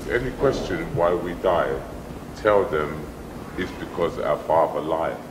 any question why we die, tell them it's because our Father lied.